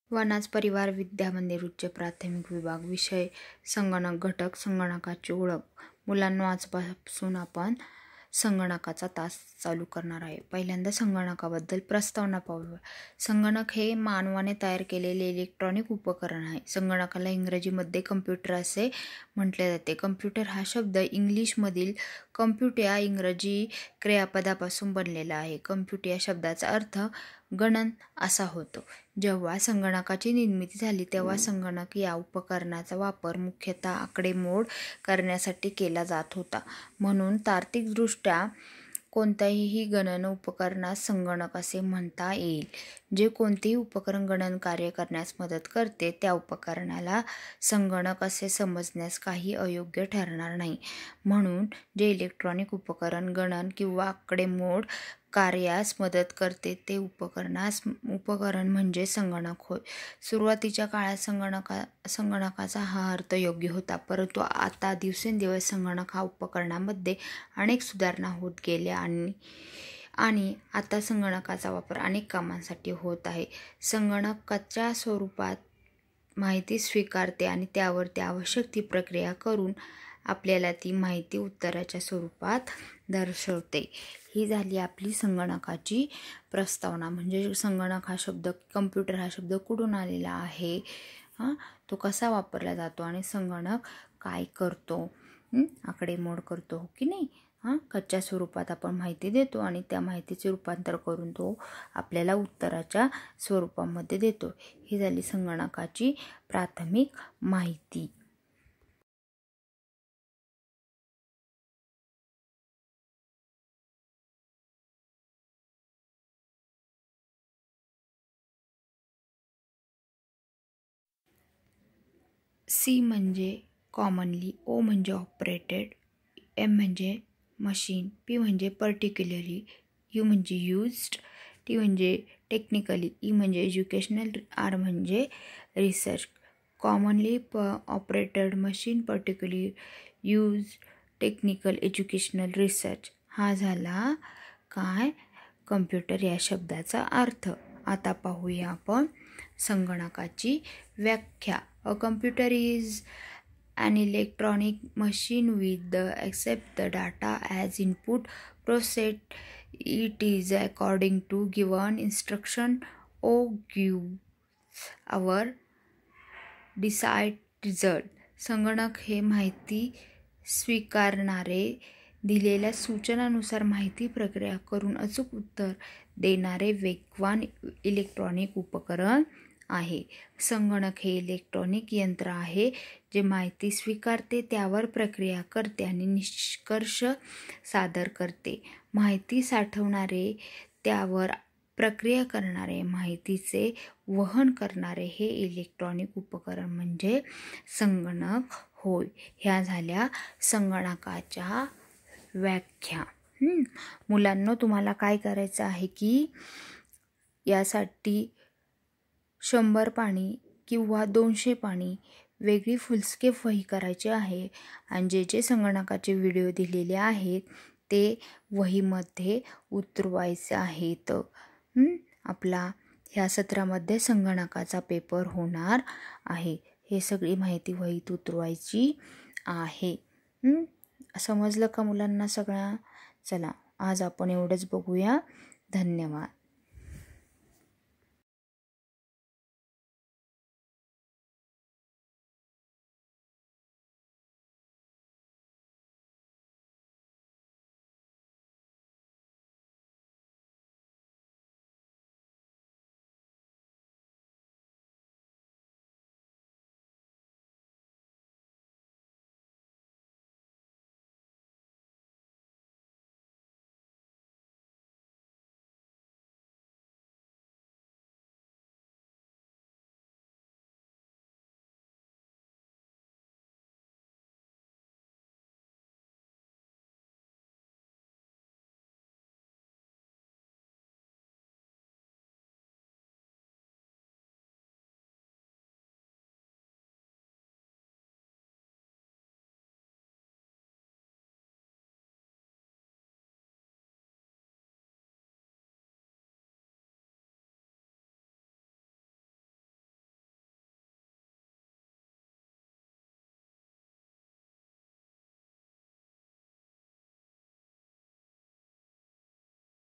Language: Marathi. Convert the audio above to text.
वनाज परिवार विद्या मंदिर उच्च प्राथमिक विभाग. विषय संगणक घटक. संगणकाची ओळख. मुलांनो, आजपासून आपण संगणकाचा तास चालू करणार आहे. पहिल्यांदा संगणकाबद्दल प्रस्तावना पाहूया. संगणक हे मानवाने तयार केलेले इलेक्ट्रॉनिक उपकरण आहे. संगणकाला इंग्रजीमध्ये कम्प्युटर असे म्हटले जाते. कम्प्युटर हा शब्द इंग्लिशमधील कम्प्यूट या इंग्रजी क्रियापदापासून बनलेला आहे. कम्प्यूट या शब्दाचा अर्थ गणन असा होतो. जेव्हा संगणकाची निर्मिती झाली तेव्हा संगणक या उपकरणाचा वापर मुख्यतः आकडेमोड करण्यासाठी केला जात होता. म्हणून तार्किकदृष्ट्या कोणत्याही गणन उपकरणास संगणक असे म्हणता येईल. जे कोणतेही उपकरण गणन कार्य करण्यास मदत करते त्या उपकरणाला संगणक असे समजण्यास काही अयोग्य ठरणार नाही. म्हणून जे इलेक्ट्रॉनिक उपकरण गणन किंवा आकडेमोड कार्यास मदत करते ते उपकरण म्हणजे संगणक होय. सुरुवातीच्या काळात संगणकाचा हा अर्थ योग्य होता, परंतु आता दिवसेंदिवस संगणक हा उपकरणामध्ये अनेक सुधारणा होत गेल्या आणि आता संगणकाचा वापर अनेक कामांसाठी होत आहे. संगणक कच्च्या स्वरूपात माहिती स्वीकारते आणि त्यावरती आवश्यक ती प्रक्रिया करून आपल्याला ती माहिती उत्तराच्या स्वरूपात दर्शवते. ही झाली आपली संगणकाची प्रस्तावना. म्हणजे संगणक हा शब्द, कम्प्युटर हा शब्द कुठून आलेला आहे, तो कसा वापरला जातो आणि संगणक काय करतो, आकडेमोड करतो की नाही. कच्च्या स्वरूपात आपण माहिती देतो आणि त्या माहितीचे रूपांतर करून तो आपल्याला उत्तराच्या स्वरूपामध्ये देतो. ही झाली संगणकाची प्राथमिक माहिती. सी म्हणजे कॉमनली, ओ म्हणजे ऑपरेटेड, एम म्हणजे मशीन, पी म्हणजे पर्टिक्युलरली, यू म्हणजे यूज्ड, टी म्हणजे टेक्निकली, ई म्हणजे एज्युकेशनल, आर म्हणजे research. Commonly, operated, machine, particularly, use, technical, educational, research. हा झाला काय, कम्प्युटर या शब्दाचा अर्थ. आता पाहूया आपण संगणकाची व्याख्या. A computer is an electronic machine with the accept the data as input, process it is according to given instruction or gives our desired result. संगणक हे माहिती स्वीकारणारे, दिलेल्या सूचनानुसार माहिती प्रक्रिया करून अचूक उत्तर देणारे वेगवान इलेक्ट्रॉनिक उपकरण आहे. संगणक हे इलेक्ट्रॉनिक यंत्र आहे जे माहिती स्वीकारते, त्यावर प्रक्रिया करते आणि निष्कर्ष सादर करते. माहिती साठवणारे, त्यावर प्रक्रिया करणारे, माहितीचे वहन करणारे हे इलेक्ट्रॉनिक उपकरण म्हणजे संगणक होय. ह्या झाल्या संगणकाच्या व्याख्या. मुलांनो, तुम्हाला काय करायचं आहे की यासाठी 100 पानी किंवा 200 पानी वेगळी फुलस्केप वही करायची आहे आणि जे संगणकाचे व्हिडिओ दिलेले आहेत ते वहीमध्ये उतरवायचे आहेत. आपला ह्या सत्रामध्ये संगणकाचा पेपर होणार आहे. हे सगळी माहिती वहीत उतरवायची आहे. समजलं का मुलांना सगळ्या? चला, आज आपण एवढंच बघूया. धन्यवाद.